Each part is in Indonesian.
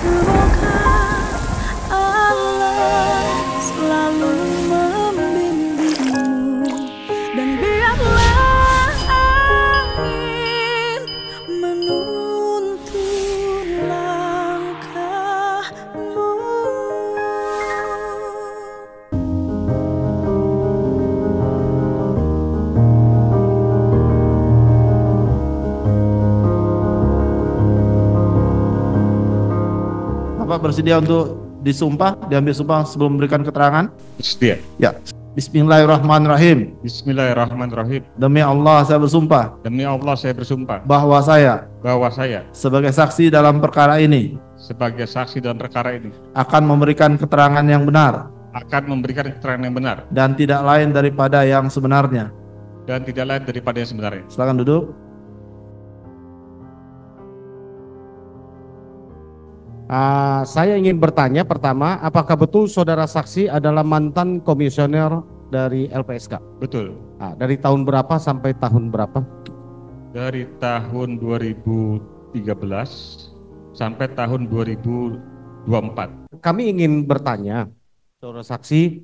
Semoga Allah selalu membimbingmu dan biarlah angin menuntun langkahmu. Bapak bersedia untuk disumpah, diambil sumpah sebelum memberikan keterangan? Sedia. Ya. Bismillahirrahmanirrahim. Bismillahirrahmanirrahim. Demi Allah saya bersumpah Demi Allah saya bersumpah bahwa saya bahwa saya sebagai saksi dalam perkara ini sebagai saksi dalam perkara ini akan memberikan keterangan yang benar akan memberikan keterangan yang benar dan tidak lain daripada yang sebenarnya. dan tidak lain daripada yang sebenarnya. Silakan duduk. Saya ingin bertanya pertama, apakah betul saudara saksi adalah mantan komisioner dari LPSK? Betul. Dari tahun berapa sampai tahun berapa? Dari tahun 2013 sampai tahun 2024. Kami ingin bertanya, saudara saksi,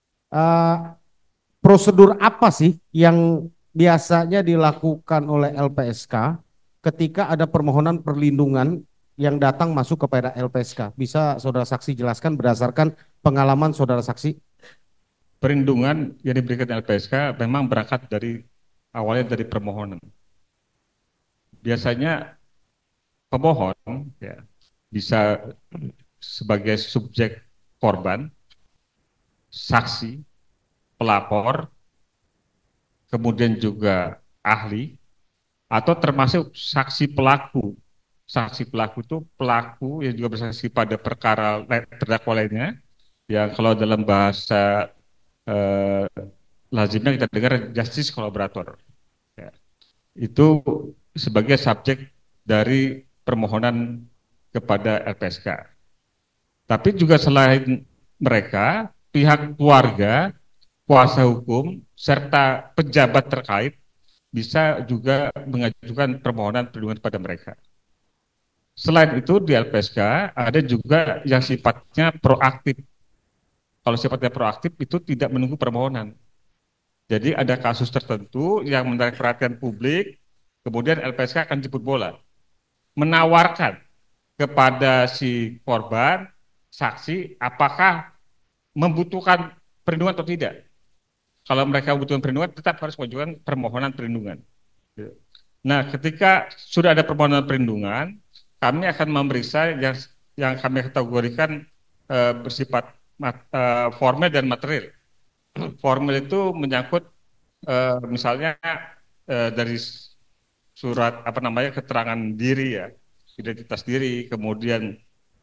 prosedur apa sih yang biasanya dilakukan oleh LPSK ketika ada permohonan perlindungan yang datang masuk kepada LPSK? Bisa saudara saksi jelaskan berdasarkan pengalaman saudara saksi? Perlindungan yang diberikan LPSK memang berangkat dari awalnya dari permohonan. Biasanya pemohon ya, bisa sebagai subjek korban, saksi, pelapor, kemudian juga ahli, atau termasuk saksi pelaku. Saksi pelaku itu pelaku yang juga bersaksi pada perkara terdakwa lainnya, yang kalau dalam bahasa lazimnya kita dengar justice collaborator. Ya. Itu sebagai subjek dari permohonan kepada LPSK. Tapi juga selain mereka, pihak keluarga, kuasa hukum, serta pejabat terkait bisa juga mengajukan permohonan perlindungan kepada mereka. Selain itu di LPSK ada juga yang sifatnya proaktif. Kalau sifatnya proaktif itu tidak menunggu permohonan. Jadi ada kasus tertentu yang menarik perhatian publik, kemudian LPSK akan jemput bola, menawarkan kepada si korban, saksi, apakah membutuhkan perlindungan atau tidak. Kalau mereka membutuhkan perlindungan, tetap harus mengajukan permohonan perlindungan. Nah, ketika sudah ada permohonan perlindungan, kami akan memeriksa yang kami kategorikan bersifat formil dan material. Formil itu menyangkut misalnya dari surat keterangan diri ya, identitas diri, kemudian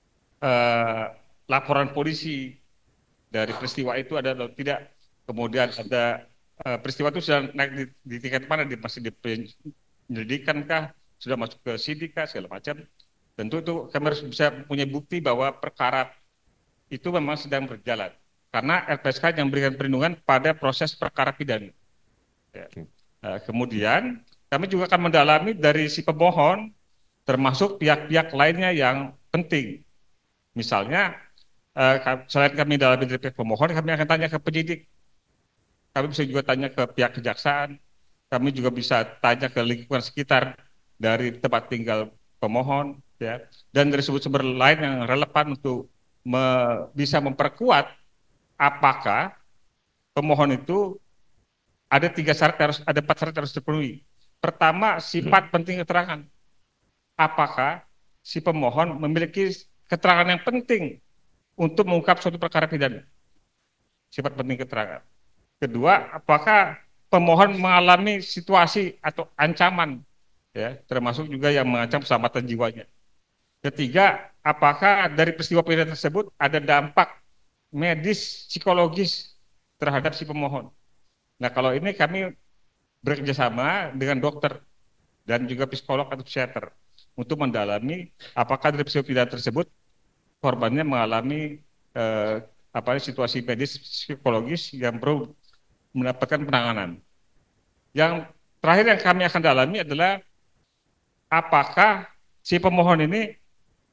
laporan polisi dari peristiwa itu ada atau tidak, kemudian ada peristiwa itu sudah naik di tingkat mana, masih di penyelidikan kah, sudah masuk ke sidik kah, segala macam. Tentu itu kami harus bisa punya bukti bahwa perkara itu memang sedang berjalan. Karena LPSK yang memberikan perlindungan pada proses perkara pidana. Ya. Kemudian kami juga akan mendalami dari si pemohon, termasuk pihak-pihak lainnya yang penting. Misalnya, selain kami dalami dari pihak pemohon, kami akan tanya ke penyidik. Kami bisa juga tanya ke pihak kejaksaan. Kami juga bisa tanya ke lingkungan sekitar dari tempat tinggal pemohon, ya, dan dari sumber-sumber lain yang relevan untuk bisa memperkuat apakah pemohon itu ada 4 syarat harus terpenuhi. Pertama, sifat penting keterangan. Apakah si pemohon memiliki keterangan yang penting untuk mengungkap suatu perkara pidana? Sifat penting keterangan. Kedua, apakah pemohon mengalami situasi atau ancaman, ya, termasuk juga yang mengancam keselamatan jiwanya. Ketiga, apakah dari peristiwa pidana tersebut ada dampak medis, psikologis terhadap si pemohon. Nah, kalau ini kami bekerjasama dengan dokter dan juga psikolog atau psikiater untuk mendalami apakah dari peristiwa pidana tersebut korbannya mengalami situasi medis, psikologis yang perlu mendapatkan penanganan. Yang terakhir yang kami akan dalami adalah apakah si pemohon ini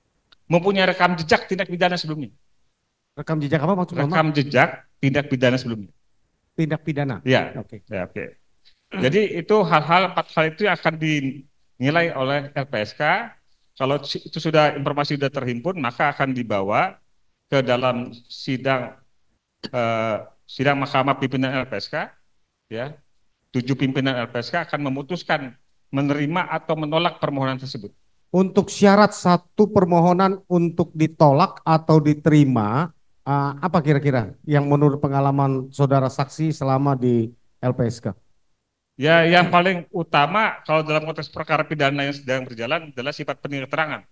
mempunyai rekam jejak tindak pidana sebelumnya. Rekam jejak apa maksudnya? Rekam jejak tindak pidana sebelumnya. Tindak pidana. Ya, Oke. ya, oke. Jadi itu empat hal itu akan dinilai oleh LPSK. Kalau itu informasi sudah terhimpun, maka akan dibawa ke dalam sidang Mahkamah Pimpinan LPSK. Ya, 7 pimpinan LPSK akan memutuskan menerima atau menolak permohonan tersebut. Untuk syarat satu permohonan untuk ditolak atau diterima, apa kira-kira yang menurut pengalaman saudara saksi selama di LPSK? Ya, yang paling utama kalau dalam konteks perkara pidana yang sedang berjalan adalah sifat penting keterangan.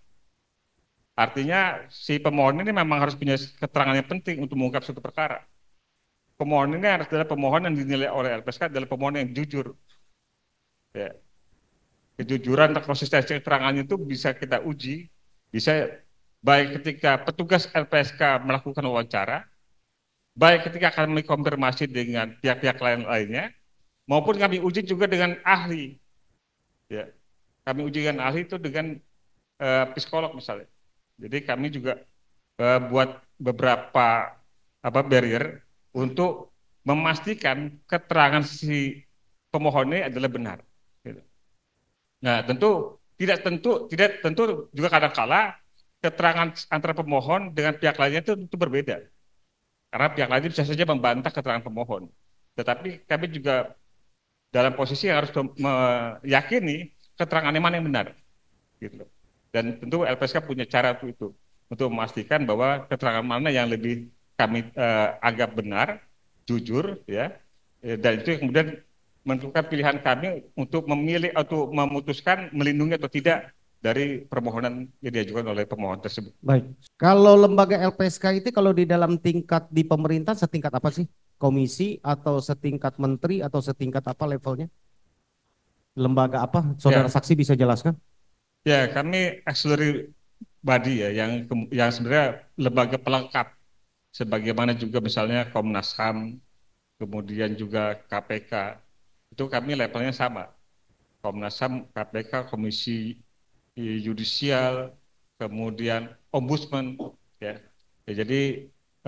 Artinya si pemohon ini memang harus punya keterangan yang penting untuk mengungkap suatu perkara. Pemohon ini adalah pemohon yang dinilai oleh LPSK adalah pemohon yang jujur. Ya. Kejujuran dan konsistensi keterangannya itu bisa kita uji, bisa baik ketika petugas LPSK melakukan wawancara, baik ketika kami konfirmasi dengan pihak-pihak lainnya, maupun kami uji juga dengan ahli. Ya. Kami uji dengan ahli itu dengan psikolog misalnya. Jadi kami juga buat beberapa barrier untuk memastikan keterangan si pemohon ini adalah benar. Gitu. Nah, tidak tentu juga kadang-kala keterangan antara pemohon dengan pihak lainnya itu berbeda. Karena pihak lainnya bisa saja membantah keterangan pemohon. Tetapi kami juga dalam posisi yang harus meyakini keterangan mana yang benar. Gitu. Dan tentu LPSK punya cara untuk memastikan bahwa keterangan mana yang lebih kami anggap benar, jujur, ya. Dan itu kemudian menentukan pilihan kami untuk memilih atau memutuskan melindungi atau tidak dari permohonan yang diajukan oleh pemohon tersebut. Baik, kalau lembaga LPSK itu kalau di dalam tingkat di pemerintah setingkat apa sih? Komisi atau setingkat menteri atau setingkat apa levelnya? Lembaga apa? Saudara saksi bisa jelaskan? Ya, kami auxiliary body ya, yang sebenarnya lembaga pelengkap, sebagaimana juga misalnya Komnas HAM, kemudian juga KPK. Itu kami levelnya sama. Komnas HAM, KPK, Komisi Yudisial, kemudian Ombudsman, ya. Jadi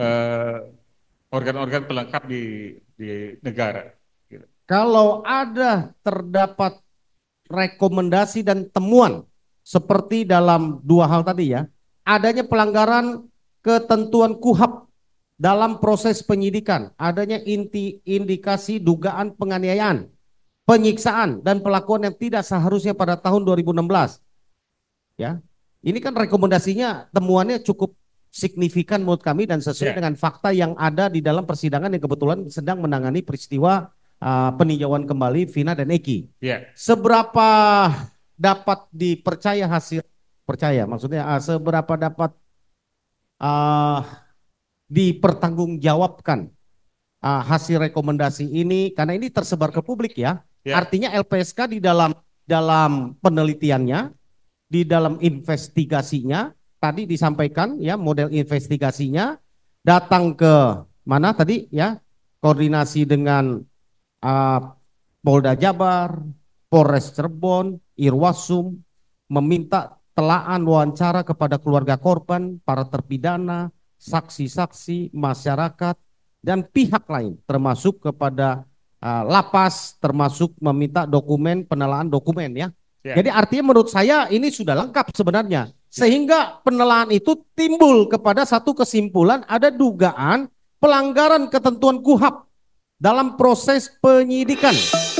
organ-organ pelengkap di negara. Gitu. Kalau terdapat rekomendasi dan temuan seperti dalam dua hal tadi ya, adanya pelanggaran ketentuan KUHAP dalam proses penyidikan, adanya indikasi dugaan penganiayaan, penyiksaan dan pelakuan yang tidak seharusnya pada tahun 2016. Ya. Ini kan rekomendasinya temuannya cukup signifikan menurut kami dan sesuai dengan fakta yang ada di dalam persidangan yang kebetulan sedang menangani peristiwa peninjauan kembali Vina dan Eki. Seberapa dapat dipercaya maksudnya seberapa dapat dipertanggungjawabkan hasil rekomendasi ini karena ini tersebar ke publik ya. Artinya LPSK di dalam penelitiannya, di dalam investigasinya tadi disampaikan ya, model investigasinya datang ke mana tadi ya, koordinasi dengan Polda Jabar, Polres Cirebon, Irwasum, meminta telaan wawancara kepada keluarga korban, para terpidana, saksi-saksi, masyarakat, dan pihak lain, termasuk kepada lapas, termasuk meminta penelaan dokumen ya. Jadi artinya menurut saya ini sudah lengkap sebenarnya. Sehingga penelaan itu timbul kepada satu kesimpulan ada dugaan pelanggaran ketentuan KUHAP dalam proses penyidikan.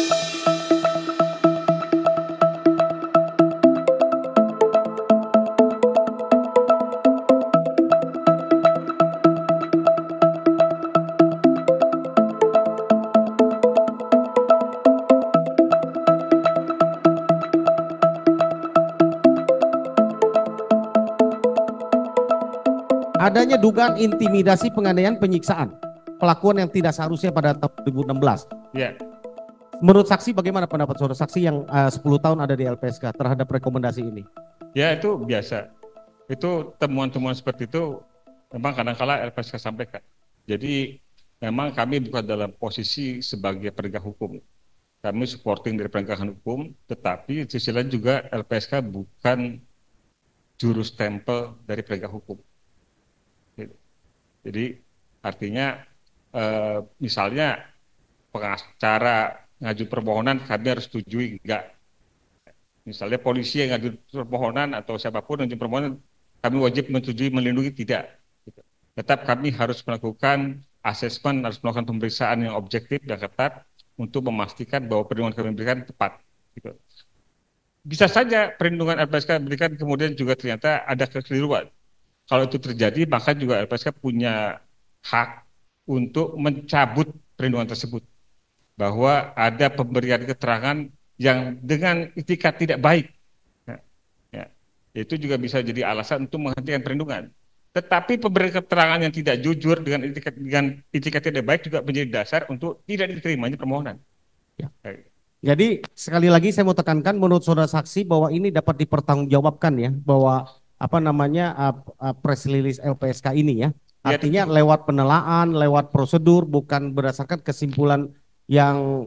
Adanya dugaan intimidasi, penganiayaan, penyiksaan, pelakuan yang tidak seharusnya pada tahun 2016. Menurut saksi bagaimana pendapat saudara saksi yang 10 tahun ada di LPSK terhadap rekomendasi ini? Ya itu biasa. Itu temuan-temuan seperti itu memang kadang-kala LPSK sampaikan. Jadi memang kami bukan dalam posisi sebagai penegak hukum. Kami supporting dari penegakan hukum, tetapi di sisi lain juga LPSK bukan juru stempel dari penegak hukum. Gitu. Jadi artinya misalnya pengacara ngaju permohonan kami harus setujui, enggak. Misalnya polisi yang ngaju permohonan atau siapapun yang ngaju permohonan kami wajib menyetujui melindungi, tidak. Gitu. Tetap kami harus melakukan asesmen, harus melakukan pemeriksaan yang objektif dan ketat untuk memastikan bahwa perlindungan kami berikan tepat. Gitu. Bisa saja perlindungan LPSK berikan kemudian juga ternyata ada kekeliruan. Kalau itu terjadi, maka juga LPSK punya hak untuk mencabut perlindungan tersebut. Bahwa ada pemberian keterangan yang dengan itikat tidak baik. Ya, itu juga bisa jadi alasan untuk menghentikan perlindungan. Tetapi pemberian keterangan yang tidak jujur dengan itikat tidak baik juga menjadi dasar untuk tidak diterimanya permohonan. Ya. Jadi sekali lagi saya mau tekankan, menurut saudara saksi bahwa ini dapat dipertanggungjawabkan ya, bahwa apa namanya press release LPSK ini ya, artinya tentu. lewat penelaan, lewat prosedur, bukan berdasarkan kesimpulan yang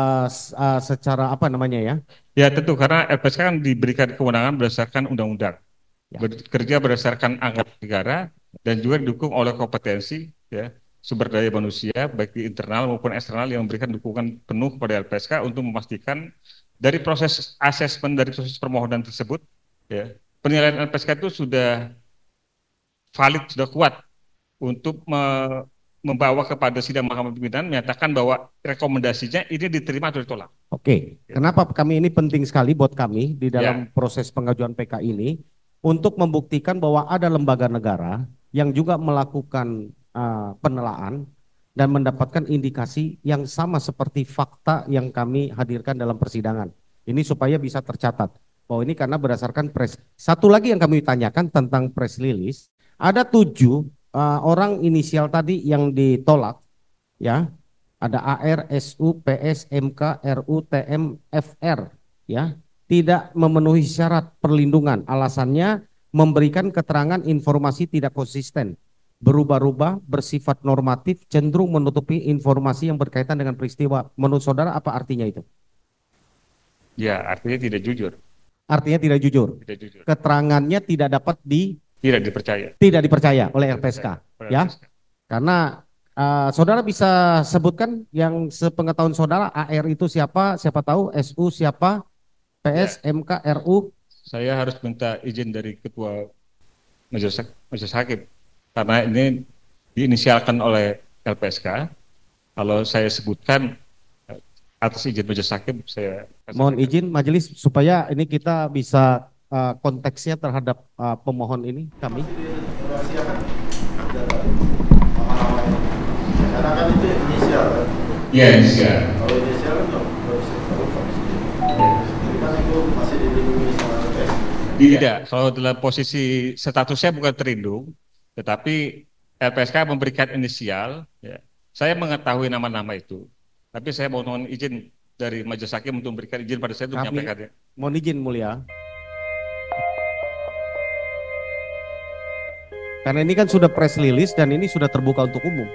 secara apa namanya ya? Ya tentu, karena LPSK kan diberikan kewenangan berdasarkan undang-undang, bekerja berdasarkan anggaran negara dan juga didukung oleh kompetensi ya sumber daya manusia baik di internal maupun eksternal yang memberikan dukungan penuh kepada LPSK untuk memastikan dari proses asesmen, dari proses permohonan tersebut ya, penilaian LPSK itu sudah valid, sudah kuat untuk membawa kepada sidang mahkamah pimpinan menyatakan bahwa rekomendasinya ini diterima atau ditolak. Oke, kenapa kami ini penting sekali buat kami di dalam proses pengajuan PK ini untuk membuktikan bahwa ada lembaga negara yang juga melakukan penelaan dan mendapatkan indikasi yang sama seperti fakta yang kami hadirkan dalam persidangan. Ini supaya bisa tercatat bahwa ini karena berdasarkan press. Satu lagi yang kami tanyakan tentang press release, ada 7 orang inisial tadi yang ditolak, ya. Ada AR, SU, PS, MK, RU, TM, FR, ya. Tidak memenuhi syarat perlindungan. Alasannya memberikan keterangan informasi tidak konsisten, berubah-ubah, bersifat normatif, cenderung menutupi informasi yang berkaitan dengan peristiwa. Menurut saudara apa artinya itu? Ya, artinya tidak jujur. Artinya tidak jujur. Tidak jujur. Keterangannya tidak dapat tidak dipercaya. Tidak dipercaya oleh LPSK, ya. LPSK. Karena saudara bisa sebutkan yang sepengetahuan saudara AR itu siapa? Siapa tahu SU siapa? PS, ya. MK, RU. Saya harus minta izin dari Ketua Majelis Hakim karena ini diinisialkan oleh LPSK. Kalau saya sebutkan atas izin Majelis Hakim, saya mohon izin majelis supaya ini kita bisa konteksnya terhadap pemohon ini kami. Karena kan itu inisial kan? Iya, inisial. Kalau inisial kan nggak bisa tahu jadi kan itu masih dilindungi sama LPSK. Tidak, kalau dalam posisi statusnya bukan terlindung, tetapi LPSK memberikan inisial, ya. Saya mengetahui nama-nama itu, tapi saya mohon izin dari Majelis Hakim untuk memberikan izin pada saya untuk menyampaikannya. Mohon izin mulia. Karena ini kan sudah press release dan ini sudah terbuka untuk umum.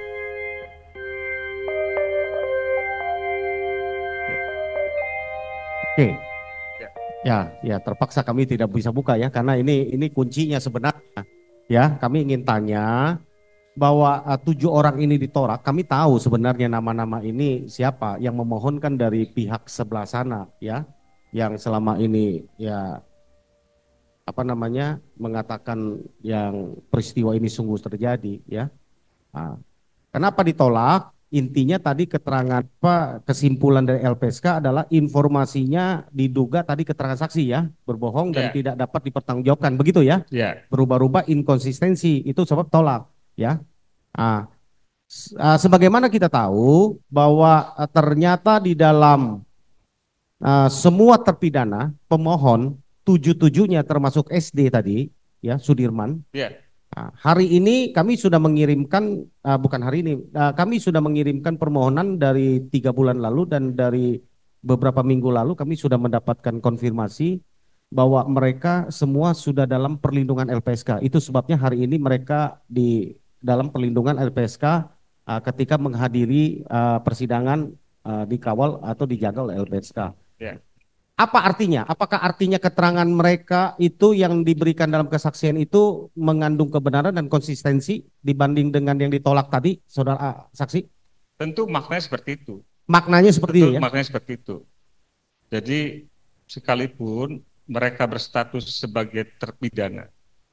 Oke. Ya, terpaksa kami tidak bisa buka ya karena ini kuncinya sebenarnya. Ya, kami ingin tanya bahwa 7 orang ini ditolak. Kami tahu sebenarnya nama-nama ini siapa yang memohonkan dari pihak sebelah sana ya, yang selama ini ya apa namanya mengatakan yang peristiwa ini sungguh terjadi ya. Kenapa ditolak? Intinya tadi keterangan kesimpulan dari LPSK adalah informasinya diduga tadi keterangan saksi ya berbohong dan tidak dapat dipertanggungjawabkan begitu ya. Berubah-ubah, inkonsistensi, itu sebab tolak ya. Sebagaimana kita tahu bahwa ternyata di dalam semua terpidana pemohon 7-7-nya termasuk SD tadi ya Sudirman. Hari ini kami sudah mengirimkan bukan hari ini kami sudah mengirimkan permohonan dari 3 bulan lalu dan dari beberapa minggu lalu kami sudah mendapatkan konfirmasi bahwa mereka semua sudah dalam perlindungan LPSK. Itu sebabnya hari ini mereka di dalam perlindungan LPSK ketika menghadiri persidangan dikawal atau dijaga oleh LPSK. Apa artinya? Apakah artinya keterangan mereka itu yang diberikan dalam kesaksian itu mengandung kebenaran dan konsistensi dibanding dengan yang ditolak tadi, saudara saksi? Tentu maknanya seperti itu. Maknanya seperti Betul, itu ya? maknanya seperti itu. Jadi sekalipun mereka berstatus sebagai terpidana,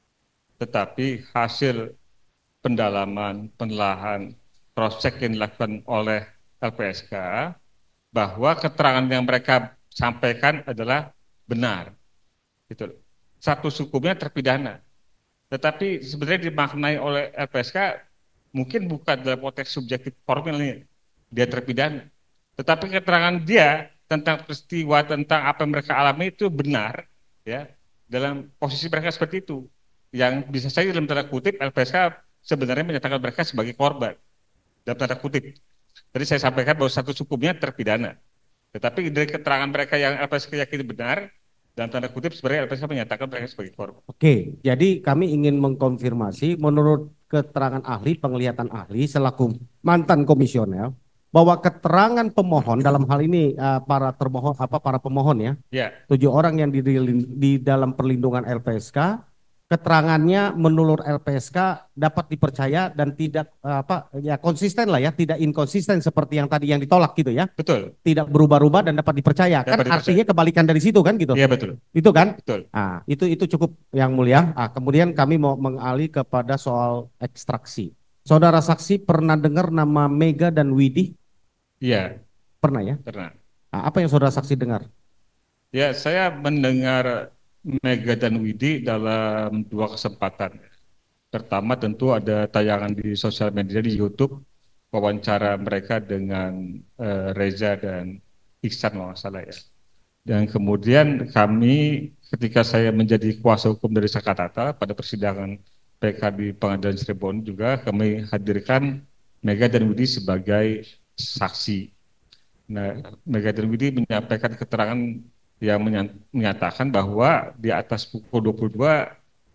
tetapi hasil pendalaman, penelaahan, cross check yang dilakukan oleh LPSK bahwa keterangan yang mereka sampaikan adalah benar. Gitu. Status hukumnya terpidana. Tetapi sebenarnya dimaknai oleh LPSK mungkin bukan dalam konteks subjektif formilnya dia terpidana. Tetapi keterangan dia tentang peristiwa, tentang apa yang mereka alami itu benar, ya, dalam posisi mereka seperti itu. Yang bisa saja dalam tanda kutip LPSK sebenarnya menyatakan mereka sebagai korban, dalam tanda kutip. Tadi saya sampaikan bahwa status hukumnya terpidana. Tetapi dari keterangan mereka yang LPSK yakini benar, dalam tanda kutip sebenarnya LPSK menyatakan mereka sebagai korban. Oke, jadi kami ingin mengkonfirmasi menurut keterangan ahli, penglihatan ahli selaku mantan komisioner bahwa keterangan pemohon dalam hal ini para termohon para pemohon ya, Ya, 7 orang yang di dalam perlindungan LPSK, keterangannya menurut LPSK dapat dipercaya dan tidak konsisten lah ya, tidak inkonsisten seperti yang tadi yang ditolak gitu ya, betul. tidak berubah-ubah dan dapat dipercaya. Kan Dapat dipercaya. artinya kebalikan dari situ kan gitu. Iya, betul. Itu kan? Betul. Ah, itu cukup yang mulia. Kemudian kami mau mengalih kepada soal ekstraksi. Saudara saksi pernah dengar nama Mega dan Widi? Iya, Pernah ya? pernah. Apa yang saudara saksi dengar? Ya, saya mendengar Mega dan Widi dalam 2 kesempatan. Pertama tentu ada tayangan di sosial media di YouTube, wawancara mereka dengan Reza dan Iksan kalau nggak salah ya. Dan kemudian kami ketika saya menjadi kuasa hukum dari Sakatata pada persidangan PK di Pengadilan Cirebon juga kami hadirkan Mega dan Widi sebagai saksi. Nah, Mega dan Widi menyampaikan keterangan yang menyatakan bahwa di atas pukul 22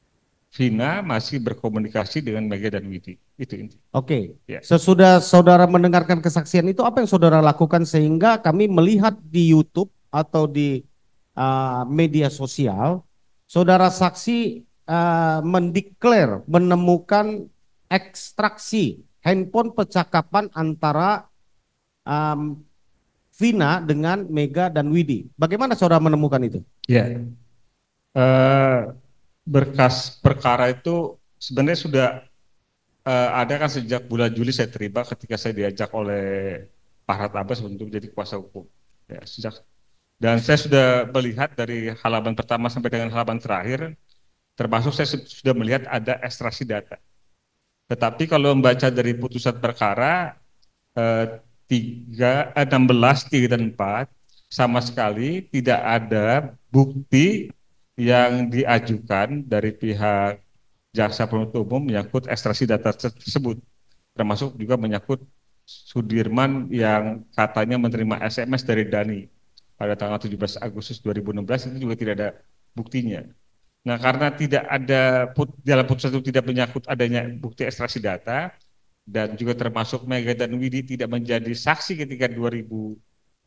Vina masih berkomunikasi dengan Mega dan Widi. Itu inti. Oke. Ya. Sesudah saudara mendengarkan kesaksian itu, apa yang saudara lakukan sehingga kami melihat di YouTube atau di media sosial, saudara saksi mendeklar menemukan ekstraksi handphone percakapan antara Vina dengan Mega dan Widi. Bagaimana saudara menemukan itu? Ya. Berkas perkara itu sebenarnya sudah ada kan sejak bulan Juli saya terima ketika saya diajak oleh Pak Harhat Abbas untuk jadi kuasa hukum. Ya, dan saya sudah melihat dari halaman pertama sampai dengan halaman terakhir, termasuk saya sudah melihat ada ekstraksi data. Tetapi kalau membaca dari putusan perkara 16, 3 dan 4 sama sekali tidak ada bukti yang diajukan dari pihak jaksa penuntut umum menyangkut ekstraksi data tersebut, termasuk juga menyangkut Sudirman yang katanya menerima SMS dari Dani pada tanggal 17 Agustus 2016 itu juga tidak ada buktinya. Nah, karena tidak ada dalam putusan itu tidak menyangkut adanya bukti ekstraksi data dan juga termasuk Mega dan Widi tidak menjadi saksi ketika 2016,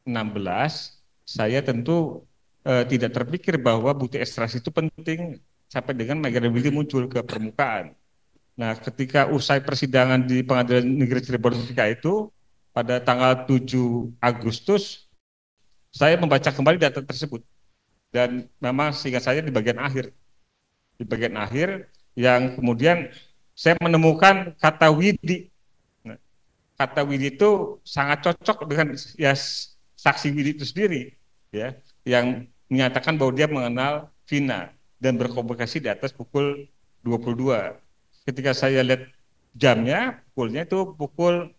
saya tentu tidak terpikir bahwa bukti ekstraksi itu penting sampai dengan Mega dan Widi muncul ke permukaan. Nah, ketika usai persidangan di Pengadilan Negeri Cirebon ketika itu, pada tanggal 7 Agustus, saya membaca kembali data tersebut. Dan memang seingat saya di bagian akhir. Di bagian akhir yang kemudian saya menemukan kata Widi. Nah, kata Widi itu sangat cocok dengan ya saksi Widi itu sendiri, ya, yang menyatakan bahwa dia mengenal Vina dan berkomunikasi di atas pukul 22. Ketika saya lihat jamnya, pukulnya itu pukul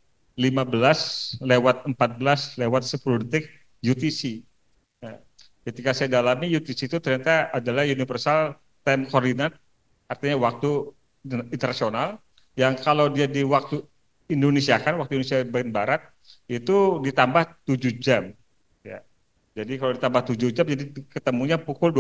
15:14:10 UTC. Nah, ketika saya dalami UTC itu ternyata adalah Universal Time Coordinate, artinya waktu internasional, yang kalau dia di waktu Indonesia kan, waktu Indonesia bagian barat, itu ditambah 7 jam. Ya. Jadi kalau ditambah 7 jam, jadi ketemunya pukul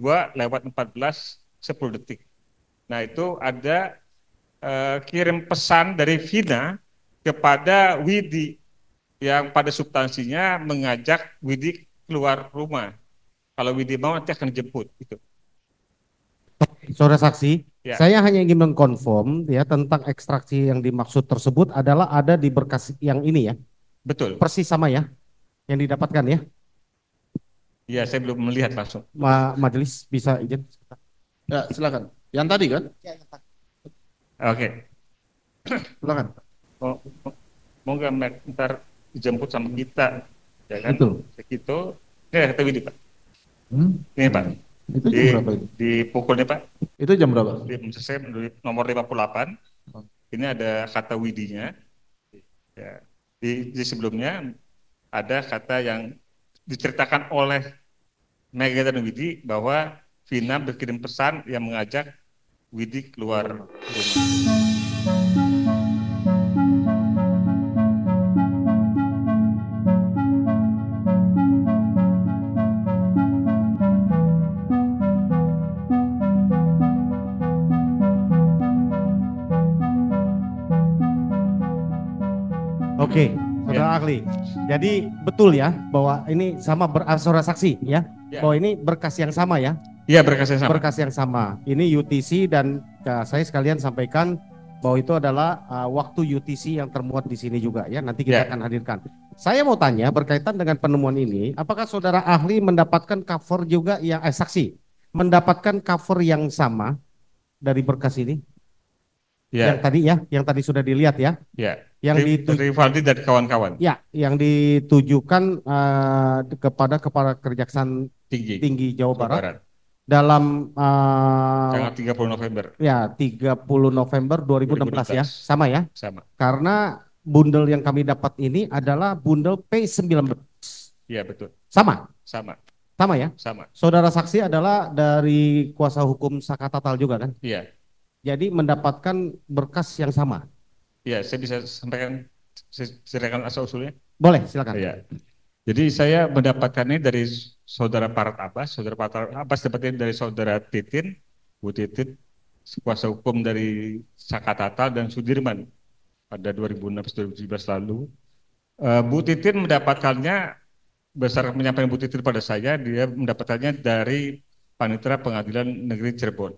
22:14:10. Nah, itu ada kirim pesan dari Vina kepada Widi yang pada substansinya mengajak Widi keluar rumah. Kalau Widi mau nanti akan dijemput gitu. Saudara saksi, Ya. saya hanya ingin mengkonfirm ya tentang ekstraksi yang dimaksud tersebut adalah ada di berkas yang ini ya, Betul. persis sama ya, yang didapatkan ya. Ya, saya belum melihat langsung. Majelis bisa izin. Ya, silakan. Yang tadi kan? Oke. Silakan. Mau nggak ntar dijemput sama kita, ya kan? Betul. Segitu. Ini kata Widi, Pak. Ini Pak. Itu jam berapa itu? Di pukulnya Pak. Itu jam berapa? Di nomor 58. Ini ada kata Widinya. Ya. Di sebelumnya ada kata yang diceritakan oleh Mega dan Widi bahwa Vina berkirim pesan yang mengajak Widi keluar rumah. Oke, saudara ahli. Jadi betul ya bahwa ini sama saudara saksi ya, bahwa ini berkas yang sama ya. Iya, berkas yang sama. Berkas yang sama. Ini UTC dan saya sekalian sampaikan bahwa itu adalah waktu UTC yang termuat di sini juga ya. Nanti kita akan hadirkan. Saya mau tanya berkaitan dengan penemuan ini, apakah saudara ahli mendapatkan cover juga yang saksi mendapatkan cover yang sama dari berkas ini? Ya. Yang tadi ya, yang tadi sudah dilihat ya. Ya. Yang dari Valdi dan kawan-kawan. Ya, yang ditujukan kepada Kejaksaan Tinggi Jawa Barat. Dalam tanggal 30 November. Ya, 30 November 2016 ya. Sama ya? Sama. Karena bundel yang kami dapat ini adalah bundel P19. Iya, betul. Sama? Sama. Sama ya? Sama. Saudara saksi adalah dari kuasa hukum Saka Tatal juga kan? Iya. Jadi mendapatkan berkas yang sama. Iya, saya bisa sampaikan asal usulnya. Boleh, silakan. Iya. Jadi saya mendapatkannya dari saudara Parat Abbas, saudara Parat Abbas dapatnya dari saudara Titin, Bu Titin, kuasa hukum dari Saka Tatal dan Sudirman pada 2016-2017 lalu. Bu Titin mendapatkannya berdasarkan penyampaian Bu Titin pada saya, dia mendapatkannya dari Panitera Pengadilan Negeri Cirebon.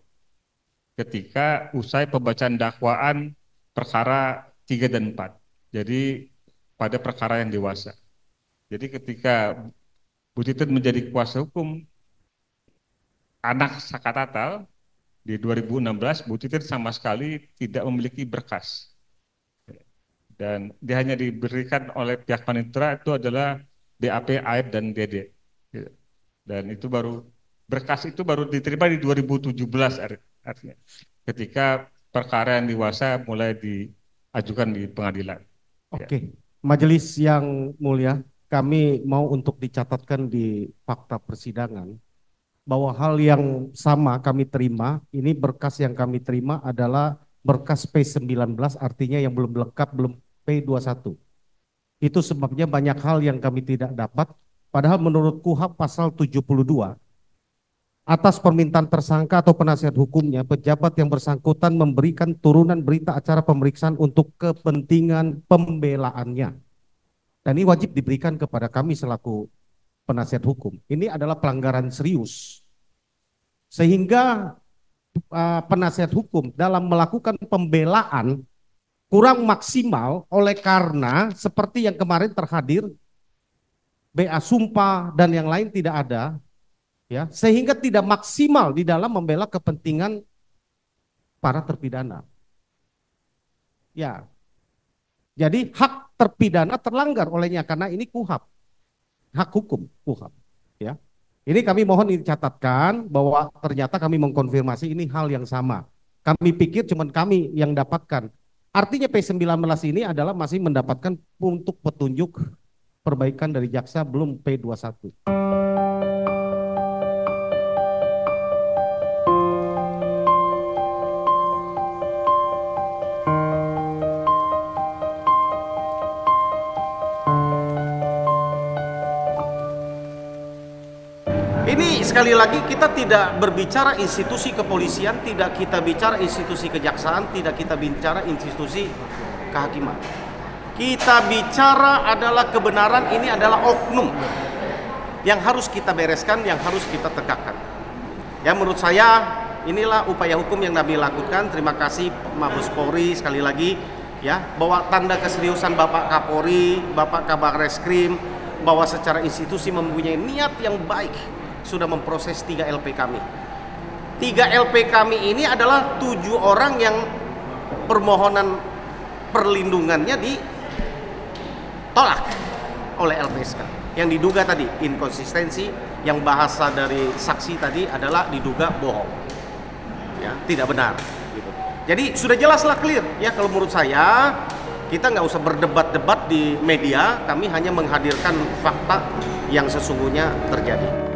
Ketika usai pembacaan dakwaan perkara 3 dan 4. Jadi pada perkara yang dewasa. Jadi ketika Bu Titin menjadi kuasa hukum anak Saka Tatal di 2016, Bu Titin sama sekali tidak memiliki berkas. Dan dia hanya diberikan oleh pihak panitera itu adalah BAP, AIP, dan DD. Dan itu berkas itu baru diterima di 2017 artinya. Ketika perkara yang dewasa mulai diajukan di pengadilan. Oke, majelis yang mulia, kami mau untuk dicatatkan di fakta persidangan bahwa hal yang sama kami terima, ini berkas yang kami terima adalah berkas P19, artinya yang belum lengkap, belum P21. Itu sebabnya banyak hal yang kami tidak dapat, padahal menurut KUHP pasal 72, atas permintaan tersangka atau penasihat hukumnya, pejabat yang bersangkutan memberikan turunan berita acara pemeriksaan untuk kepentingan pembelaannya. Dan ini wajib diberikan kepada kami selaku penasihat hukum. Ini adalah pelanggaran serius. Sehingga penasihat hukum dalam melakukan pembelaan kurang maksimal oleh karena seperti yang kemarin terhadir, BA sumpah dan yang lain tidak ada. Ya, sehingga tidak maksimal di dalam membela kepentingan para terpidana. Ya, jadi hak terpidana terlanggar olehnya karena ini KUHP, hak hukum KUHP. Ya, ini kami mohon dicatatkan bahwa ternyata kami mengkonfirmasi ini hal yang sama. Kami pikir cuma kami yang dapatkan. Artinya P19 ini adalah masih mendapatkan untuk petunjuk perbaikan dari jaksa belum P21. Ini sekali lagi kita tidak berbicara institusi kepolisian, tidak kita bicara institusi kejaksaan, tidak kita bicara institusi kehakiman. Kita bicara adalah kebenaran, ini adalah oknum. yang harus kita bereskan, yang harus kita tegakkan. Ya, menurut saya inilah upaya hukum yang kami lakukan. Terima kasih Mabes Polri sekali lagi ya, bahwa tanda keseriusan Bapak Kapolri, Bapak Kabar Reskrim, bahwa secara institusi mempunyai niat yang baik sudah memproses 3 LP kami. 3 LP kami ini adalah 7 orang yang permohonan perlindungannya ditolak oleh LPSK. Yang diduga tadi inkonsistensi, yang bahasa dari saksi tadi adalah diduga bohong, ya, tidak benar. Gitu. Jadi sudah jelaslah clear ya, kalau menurut saya kita nggak usah berdebat-debat di media, kami hanya menghadirkan fakta yang sesungguhnya terjadi.